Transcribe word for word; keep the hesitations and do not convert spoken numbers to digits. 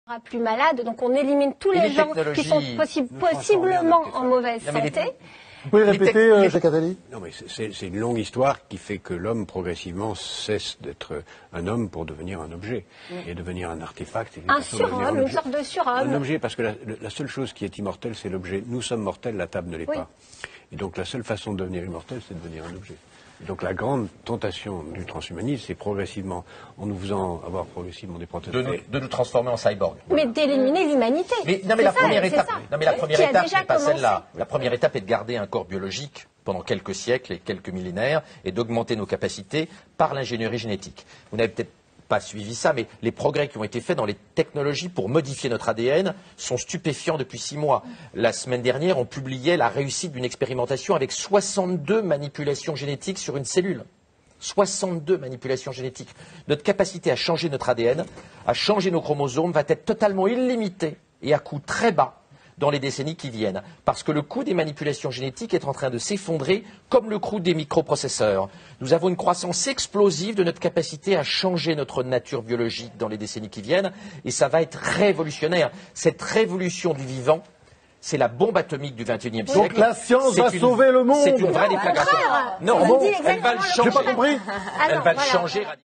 plus malade, donc on élimine tous les, les gens qui sont possi possiblement en mauvaise santé. Vous pouvez répéter, euh, Jacques Attali? Non, mais c'est une longue histoire qui fait que l'homme progressivement cesse d'être un homme pour devenir un objet mm. et devenir un artefact. Un surhomme, une sorte de surhomme. Un objet, parce que la, la seule chose qui est immortelle, c'est l'objet. Nous sommes mortels, la table ne l'est oui. pas. Et donc la seule façon de devenir immortel, c'est de devenir un objet. Et donc la grande tentation du transhumanisme, c'est progressivement, en nous faisant avoir progressivement des prothèses. De nous, de nous transformer en cyborg. Mais d'éliminer l'humanité. Mais non, mais la ça, première étape, non, mais la première étape, c'est pas celle-là. La première étape est de garder un corps biologique pendant quelques siècles et quelques millénaires et d'augmenter nos capacités par l'ingénierie génétique. Vous n'avez peut-être pas suivi ça, mais les progrès qui ont été faits dans les technologies pour modifier notre A D N sont stupéfiants depuis six mois. La semaine dernière, on publiait la réussite d'une expérimentation avec soixante-deux manipulations génétiques sur une cellule. soixante-deux manipulations génétiques. Notre capacité à changer notre A D N, à changer nos chromosomes, va être totalement illimitée et à coût très bas dans les décennies qui viennent. Parce que le coût des manipulations génétiques est en train de s'effondrer comme le coût des microprocesseurs. Nous avons une croissance explosive de notre capacité à changer notre nature biologique dans les décennies qui viennent. Et ça va être révolutionnaire. Cette révolution du vivant, c'est la bombe atomique du vingt et unième siècle. Donc la science va une, sauver le monde. C'est une vraie déflagration. Non, bon, elle va le changer. J'ai pas compris. Elle va le changer.